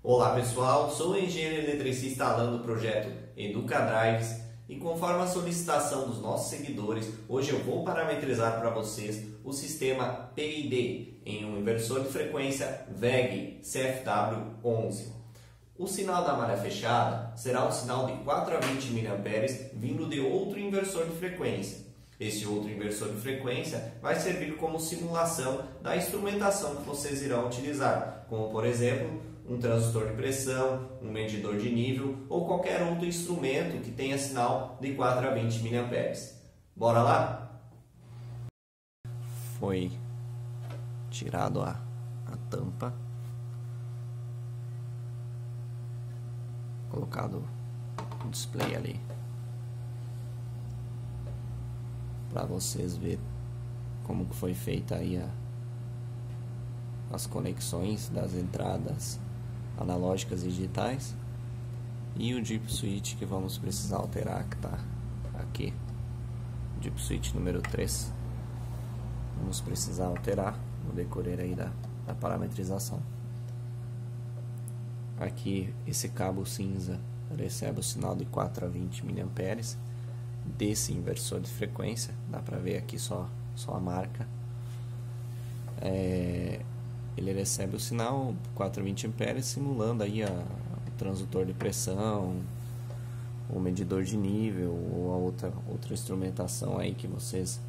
Olá pessoal, sou o engenheiro eletricista Alan do projeto EducaDrives e conforme a solicitação dos nossos seguidores, hoje eu vou parametrizar para vocês o sistema PID em um inversor de frequência VEG CFW11. O sinal da malha fechada será um sinal de 4 a 20 mA vindo de outro inversor de frequência. Esse outro inversor de frequência vai servir como simulação da instrumentação que vocês irão utilizar, como por exemplo um transdutor de pressão, um medidor de nível ou qualquer outro instrumento que tenha sinal de 4 a 20 mA. Bora lá? Foi tirado a tampa, colocado o display ali para vocês verem como que foi feita aí as conexões das entradas analógicas e digitais e o DIP switch que vamos precisar alterar, que está aqui, DIP switch número 3, vamos precisar alterar no decorrer aí da parametrização. Aqui esse cabo cinza recebe o sinal de 4 a 20 mA desse inversor de frequência, dá para ver aqui só a marca. Ele recebe o sinal 4 a 20 A simulando aí o transdutor de pressão, o medidor de nível ou a outra instrumentação aí que vocês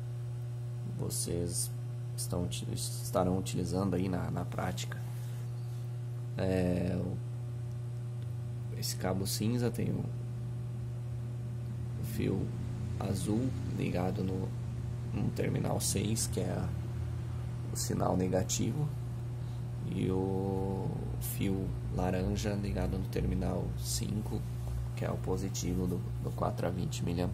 estarão utilizando aí na prática. Esse cabo cinza tem um fio azul ligado no terminal 6, que é o sinal negativo, e o fio laranja ligado no terminal 5, que é o positivo do 4 a 20 mA.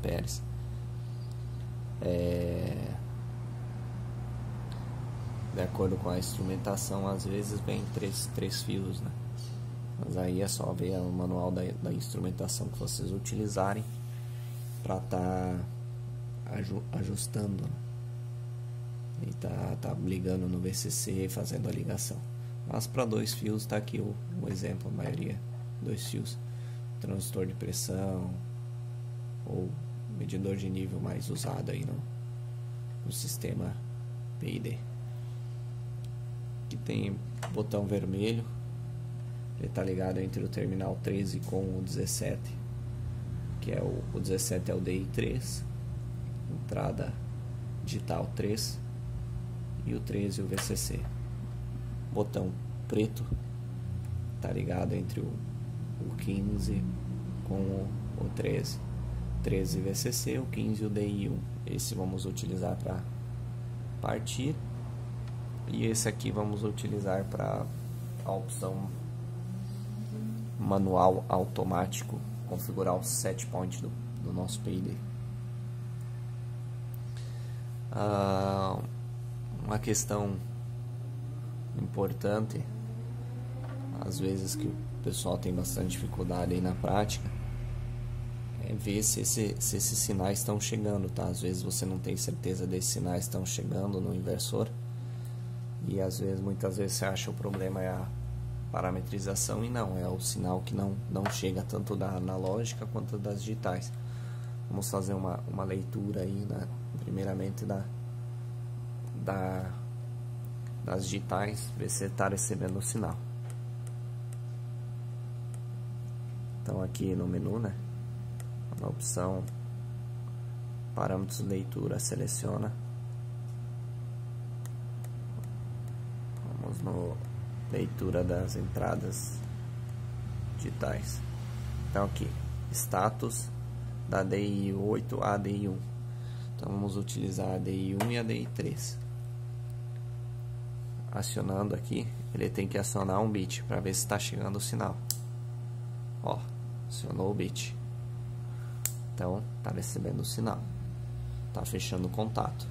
De acordo com a instrumentação, às vezes vem três fios, né? Mas aí é só ver o manual da instrumentação que vocês utilizarem para estar ajustando, né? E tá ligando no VCC e fazendo a ligação. Mas para 2 fios está aqui o exemplo, a maioria 2 fios, transdutor de pressão ou medidor de nível mais usado aí no sistema PID. Aqui tem botão vermelho, ele está ligado entre o terminal 13 com o 17, que é o 17 é o DI3, entrada digital 3, e o 13 o VCC. Botão preto está ligado entre o 15 com o 13. 13 VCC, o 15 o DI1. Esse vamos utilizar para partir, e esse aqui vamos utilizar para a opção manual automático, configurar o set point do nosso PID. Uma questão importante, às vezes, que o pessoal tem bastante dificuldade aí na prática, é ver se esses sinais estão chegando, tá? Às vezes você não tem certeza desses sinais estão chegando no inversor, e muitas vezes você acha o problema é a parametrização, e não, é o sinal que não chega, tanto da analógica quanto das digitais. Vamos fazer uma leitura aí, né? Primeiramente das digitais, ver se está recebendo o sinal. Então aqui no menu, né, na opção parâmetros de leitura, seleciona, vamos no leitura das entradas digitais. Então aqui, status da DI8 a DI1. Então vamos utilizar a DI1 e a DI3. Acionando aqui, ele tem que acionar um bit para ver se está chegando o sinal. Ó, acionou o bit. Então está recebendo o sinal. Está fechando o contato.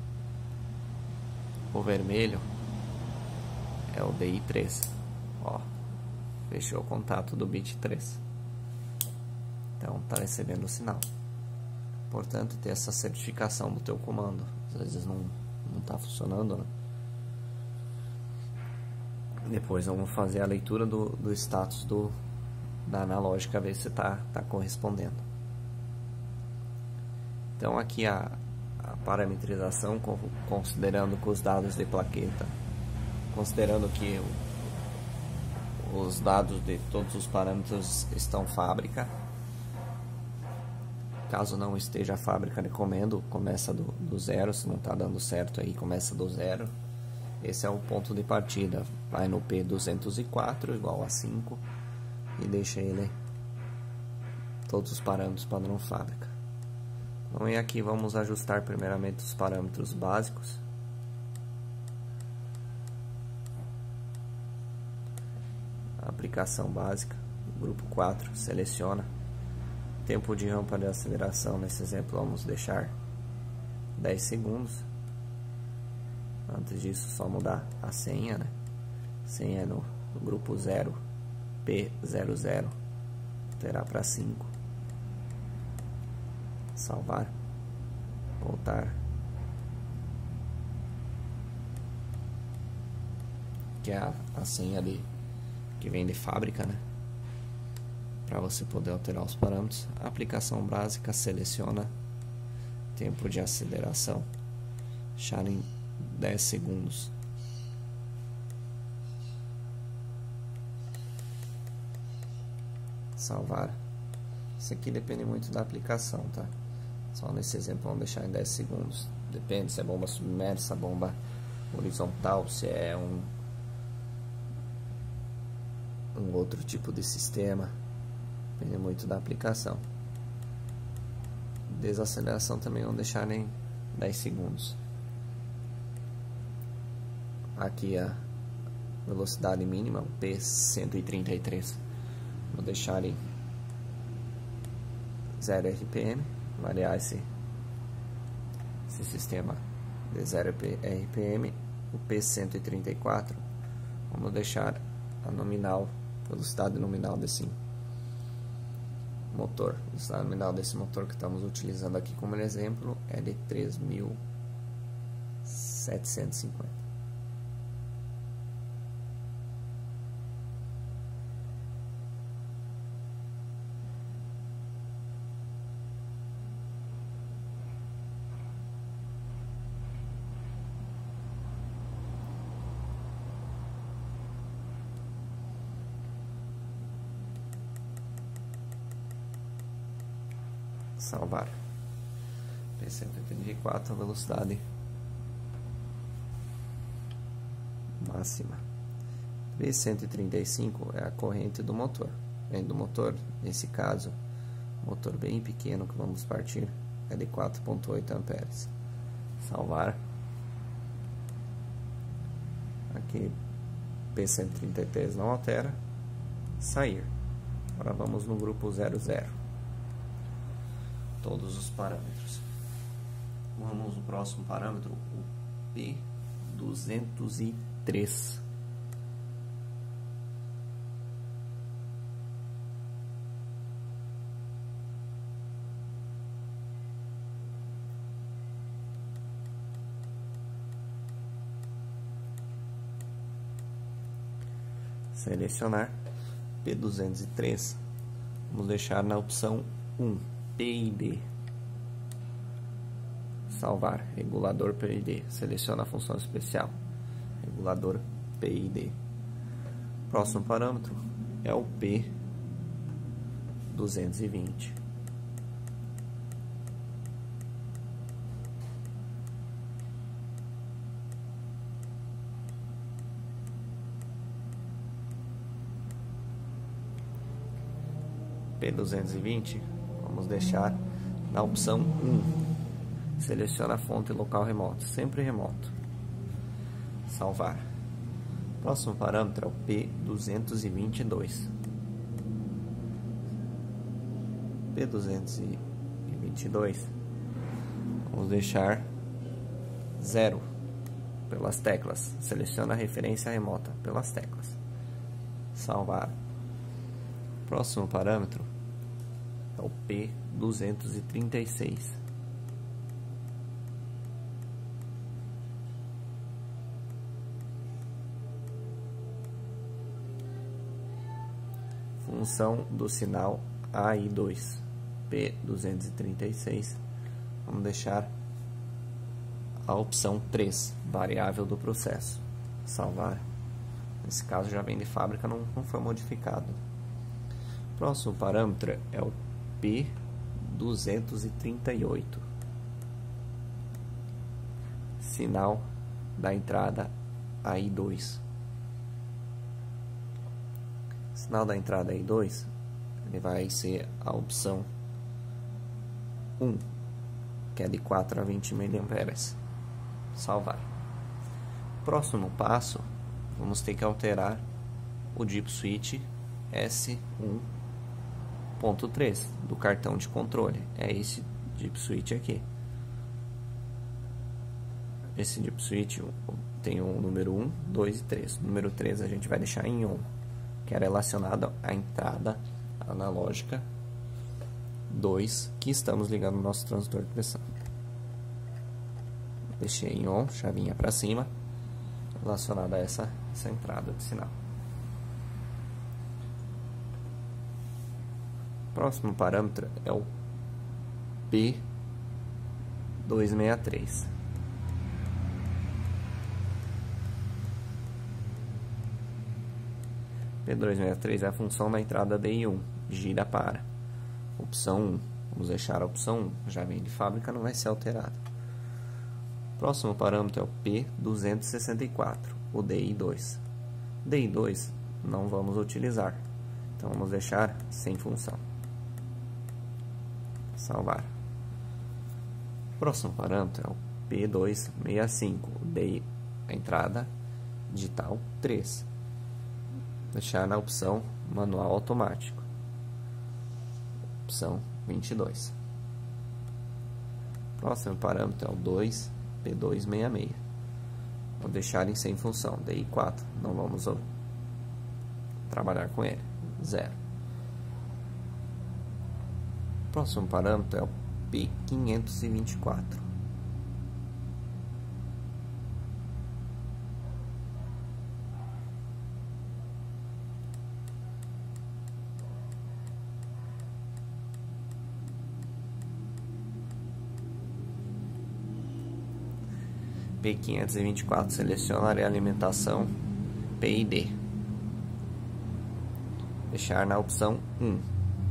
O vermelho é o DI3. Ó, fechou o contato do bit 3. Então está recebendo o sinal. Importante ter essa certificação do teu comando. Às vezes não está funcionando, né? Depois vamos fazer a leitura do status da analógica, ver se tá correspondendo. Então aqui a parametrização, considerando que os dados de plaqueta, considerando que os dados de todos os parâmetros estão fábrica. Caso não esteja a fábrica, recomendo, começa do zero. Se não está dando certo aí, começa do zero. Esse é o ponto de partida. Vai no P204 igual a 5 e deixa ele todos os parâmetros padrão fábrica. Então, e aqui vamos ajustar primeiramente os parâmetros básicos. Aplicação básica, grupo 4, seleciona. Tempo de rampa de aceleração, nesse exemplo vamos deixar 10 segundos. Antes disso, só mudar a senha, né? Senha no grupo 0, P00, terá para 5. Salvar, voltar. Que é a senha que vem de fábrica, né? Para você poder alterar os parâmetros. Aplicação básica, seleciona. Tempo de aceleração, deixar em 10 segundos. Salvar. Isso aqui depende muito da aplicação, tá? Só nesse exemplo vamos deixar em 10 segundos. Depende se é bomba submersa, bomba horizontal, se é um outro tipo de sistema. Depende muito da aplicação. Desaceleração também vamos deixar em 10 segundos. Aqui a velocidade mínima, P133. Vou deixar em 0 RPM. Variar esse sistema de 0 RPM. O P134. Vamos deixar a nominal, velocidade nominal desse motor. A velocidade nominal desse motor que estamos utilizando aqui como exemplo é de 3.750. Salvar. P134, velocidade máxima. P135 é a corrente do motor. Vem do motor, nesse caso, motor bem pequeno que vamos partir, é de 4.8 amperes. Salvar. Aqui P133 não altera. Sair. Agora vamos no grupo 00. Todos os parâmetros. Vamos no próximo parâmetro, o P203. Selecionar P203. Vamos deixar na opção 1. PID. Salvar. Regulador PID. Seleciona a função especial. Regulador PID. Próximo parâmetro é o P220. P220. Vamos deixar na opção 1. Seleciona a fonte local remoto, sempre remoto. Salvar. Próximo parâmetro é o P222. P222. Vamos deixar 0 pelas teclas. Seleciona a referência remota pelas teclas. Salvar. Próximo parâmetro é o P236. função do sinal AI2 P236, vamos deixar a opção 3, variável do processo. Salvar. Nesse caso já vem de fábrica, não foi modificado. Próximo parâmetro é o P238, sinal da entrada AI2. Sinal da entrada AI2, ele vai ser a opção 1, que é de 4 a 20 mA. Salvar. Próximo passo, vamos ter que alterar o DIP switch S1.3 do cartão de controle. É esse DIP switch aqui. Esse DIP switch tem o número 1, 2 e 3. O número 3 a gente vai deixar em ON, que é relacionado à entrada analógica 2, que estamos ligando no nosso transdutor de pressão. Deixei em ON, chavinha para cima, relacionada a essa entrada de sinal. Próximo parâmetro é o P263. P263 é a função da entrada DI1, gira para. Opção 1, vamos deixar a opção 1, já vem de fábrica, não vai ser alterada. Próximo parâmetro é o P264, o DI2. DI2 não vamos utilizar, então vamos deixar sem função. Salvar. Próximo parâmetro é o P265, DI, a entrada digital 3. Deixar na opção manual automático. Opção 22. Próximo parâmetro é o 2P266. Vou deixar em sem função. DI4. Não vamos trabalhar com ele. 0. Próximo parâmetro é o P524. P524 seleciona a alimentação PID. Deixar na opção 1.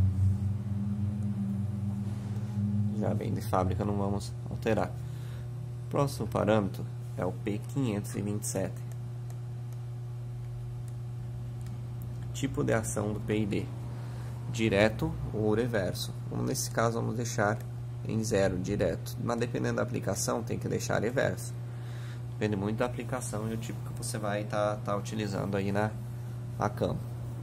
Já vem de fábrica, não vamos alterar. Próximo parâmetro é o P527. Tipo de ação do PID: direto ou reverso. Nesse caso vamos deixar em 0, direto. Mas dependendo da aplicação tem que deixar reverso. Depende muito da aplicação e o tipo que você vai estar utilizando aí na campo.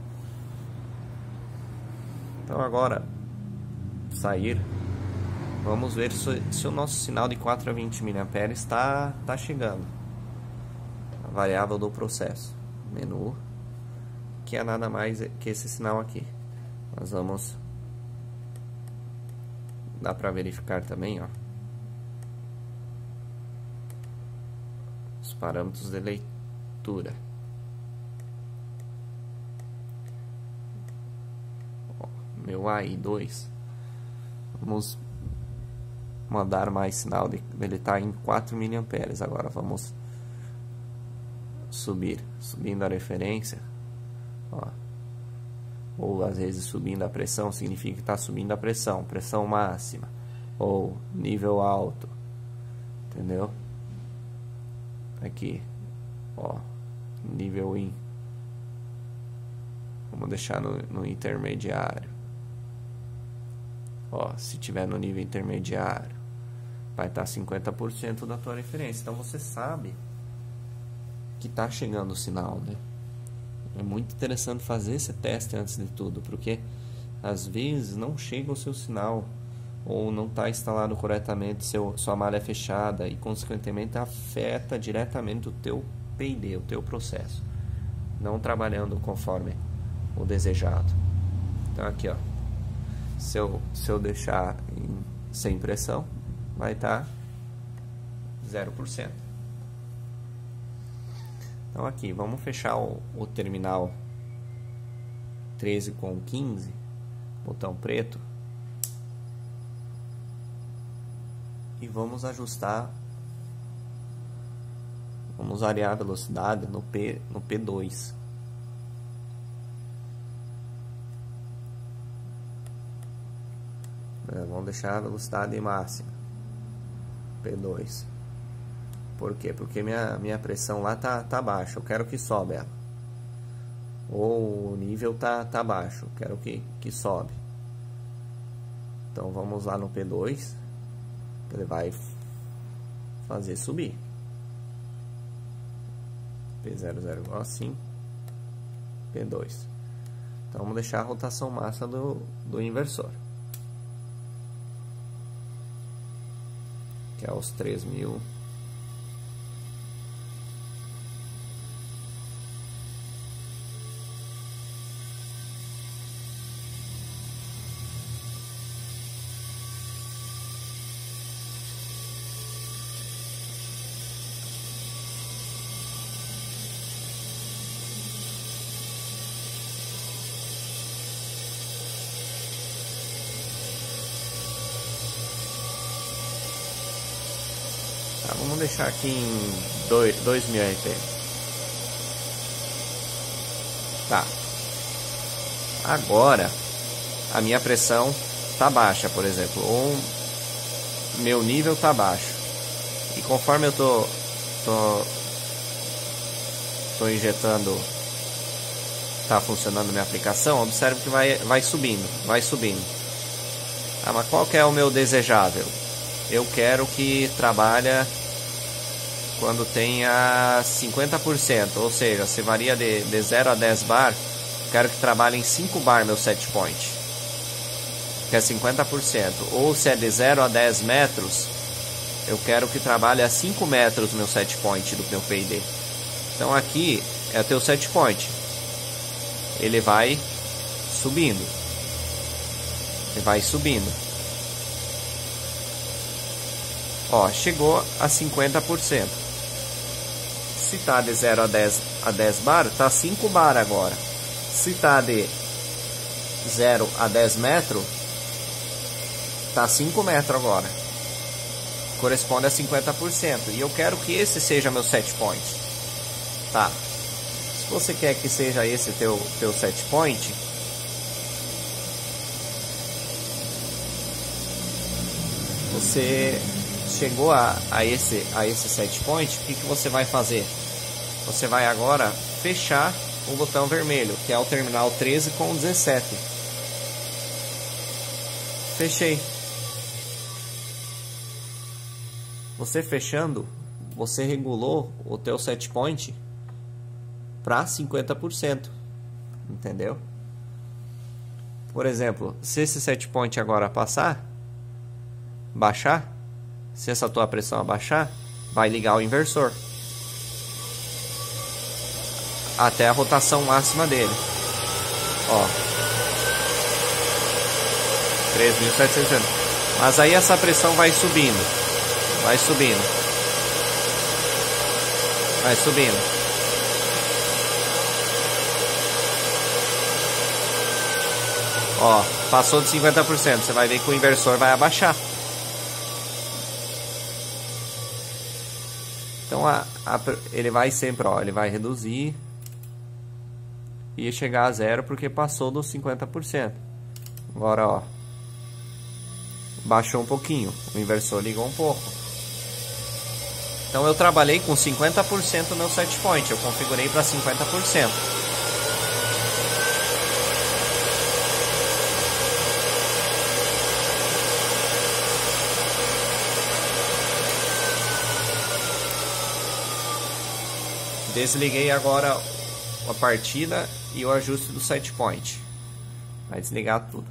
Então agora, sair, vamos ver se o nosso sinal de 4 a 20 mA está chegando. A variável do processo, menu, que é nada mais que esse sinal aqui. Nós vamos, dá para verificar também, ó, os parâmetros de leitura. Ó, meu AI2, vamos mandar mais sinal dele está em 4 mA. Agora vamos subindo a referência, ó. Ou às vezes subindo a pressão, significa que está subindo a pressão máxima, ou nível alto, entendeu? Aqui, ó, nível in, vamos deixar no intermediário. Ó, se tiver no nível intermediário, vai estar 50% da tua referência. Então você sabe que está chegando o sinal, né? É muito interessante fazer esse teste antes de tudo, porque às vezes não chega o seu sinal, ou não está instalado corretamente, sua malha é fechada, e consequentemente afeta diretamente o teu PID, o teu processo, não trabalhando conforme o desejado. Então aqui, ó, se eu deixar sem pressão, vai estar 0%. Então aqui, vamos fechar o terminal 13,15, botão preto, e vamos ajustar, vamos variar a velocidade no P2. Vamos deixar a velocidade máxima, P2. Por quê? Porque minha pressão lá tá baixa, eu quero que sobe ela. Ou o nível tá baixo, eu quero que sobe. Então vamos lá no P2, ele vai fazer subir. P00 igual assim, P2. Então vamos deixar a rotação máxima do inversor, que é os 3.000. Tá, vamos deixar aqui em 2000 RPM. Tá. Agora a minha pressão tá baixa, por exemplo, ou meu nível tá baixo. E conforme eu tô injetando, tá funcionando minha aplicação, observe que vai subindo. Ah, mas qual que é o meu desejável? Eu quero que trabalhe quando tenha 50%, ou seja, se varia de 0 a 10 bar, quero que trabalhe em 5 bar meu set point, que é 50%. Ou se é de 0 a 10 metros, eu quero que trabalhe a 5 metros meu set point do meu PID. Então aqui é o teu set point, ele vai subindo, Ó, chegou a 50%. Se tá de 0 a 10 bar, tá 5 bar agora. Se tá de 0 a 10 metros, tá 5 metros agora. Corresponde a 50%. E eu quero que esse seja meu set point. Tá. Se você quer que seja esse teu set point, você chegou a esse set point, o que você vai fazer? Você vai agora fechar o botão vermelho, que é o terminal 13 com 17. Fechei. Você fechando, você regulou o teu set point para 50%. Entendeu? Por exemplo, se esse set point agora baixar, se essa tua pressão abaixar, vai ligar o inversor até a rotação máxima dele. Ó, 3.700. Mas aí essa pressão vai subindo. Ó, passou de 50%. Você vai ver que o inversor vai abaixar. Então ele vai sempre, ó, ele vai reduzir e chegar a zero porque passou dos 50%. Agora, ó, baixou um pouquinho, o inversor ligou um pouco. Então eu trabalhei com 50% no meu set point, eu configurei para 50%. Desliguei agora a partida e o ajuste do set point. Vai desligar tudo.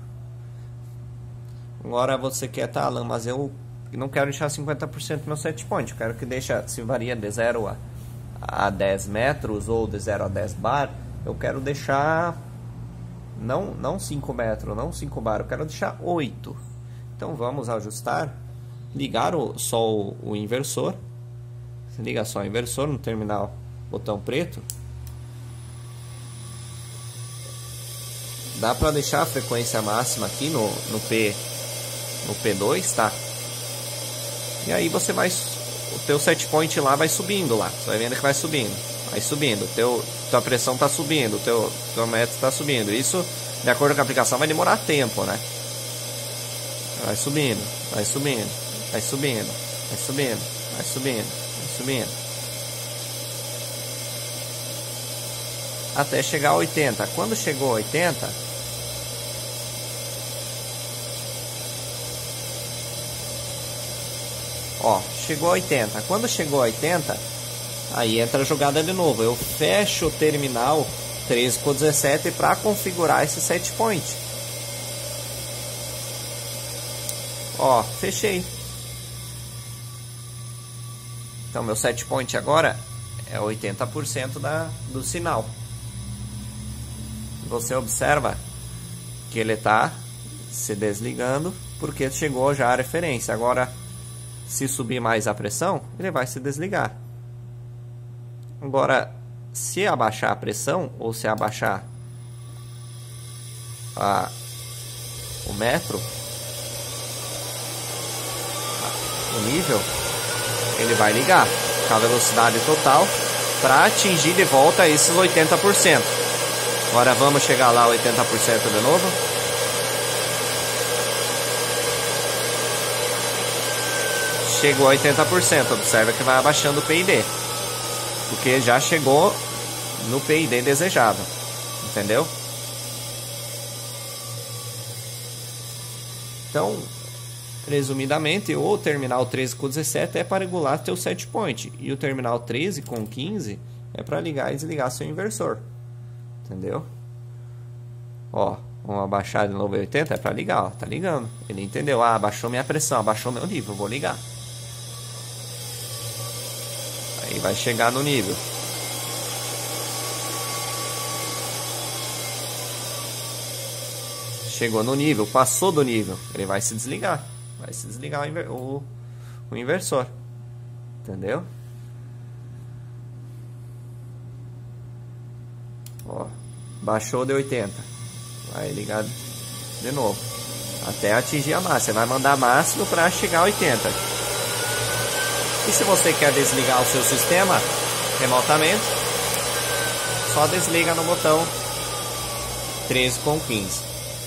Agora você quer, tá, Alan, mas eu não quero deixar 50% no meu set point. Eu quero que deixe, se varia de 0 a 10 metros ou de 0 a 10 bar, eu quero deixar não 5 metros, não 5 bar, eu quero deixar 8. Então vamos ajustar, ligar só o inversor. Você liga só o inversor no terminal botão preto. dá para deixar a frequência máxima aqui no P2, tá? E aí você vai, o teu set point lá vai subindo lá, você vai vendo que vai subindo, tua pressão tá subindo, teu método tá subindo. Isso, de acordo com a aplicação, vai demorar tempo, né? Vai subindo, vai subindo, vai subindo, vai subindo, vai subindo, vai subindo, até chegar a 80. Quando chegou a 80, ó, chegou a 80. Quando chegou a 80, aí entra a jogada de novo. Eu fecho o terminal 13 com 17 para configurar esse set point. Ó, fechei. Então meu set point agora é 80% do sinal. Você observa que ele está se desligando porque chegou já a referência. Agora, se subir mais a pressão, ele vai se desligar. Agora, se abaixar a pressão ou se abaixar o metro, o nível, ele vai ligar com a velocidade total para atingir de volta esses 80%. Agora vamos chegar lá 80% de novo. Chegou a 80%, observa que vai abaixando o PID, porque já chegou no PID desejado, entendeu? Então, resumidamente, o terminal 13 com 17 é para regular teu set point, e o terminal 13 com 15 é para ligar e desligar seu inversor, entendeu? Ó, vamos abaixar de novo 80, é para ligar, ó, tá ligando. Ele entendeu, abaixou minha pressão, abaixou meu nível, vou ligar. Aí vai chegar no nível. Chegou no nível, passou do nível, ele vai se desligar. Vai se desligar o inversor. Entendeu? Ó, baixou de 80. Vai ligar de novo. Até atingir a máxima. Você vai mandar máximo para chegar a 80. E se você quer desligar o seu sistema remotamente, só desliga no botão 13 com 15.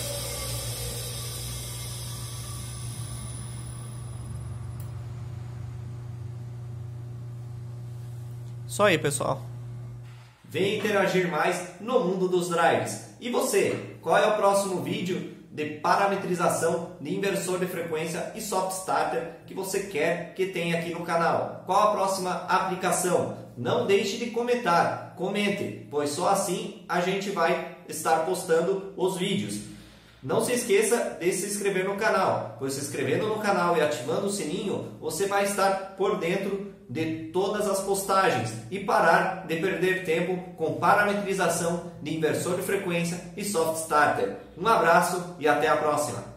Só aí, pessoal. Vem interagir mais no mundo dos drives. E você, qual é o próximo vídeo de parametrização de inversor de frequência e soft starter que você quer que tenha aqui no canal? Qual a próxima aplicação? Não deixe de comentar, comente, pois só assim a gente vai estar postando os vídeos. Não se esqueça de se inscrever no canal, pois se inscrevendo no canal e ativando o sininho, você vai estar por dentro de todas as postagens e parar de perder tempo com parametrização de inversor de frequência e soft starter. Um abraço e até a próxima!